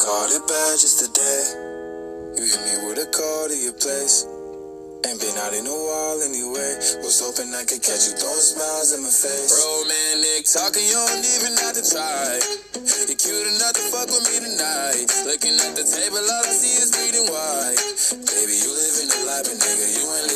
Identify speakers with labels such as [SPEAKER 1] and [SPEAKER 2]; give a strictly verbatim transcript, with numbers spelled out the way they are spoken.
[SPEAKER 1] called it bad just today. You hit me with a call to your place. Ain't been out in a while anyway. Was hoping I could catch you throwing smiles in my face. Romantic talking, you don't even have to try. You're cute enough to fuck with me tonight. Looking at the table, all I see is bleeding white. Baby, you living the life, but nigga, you ain't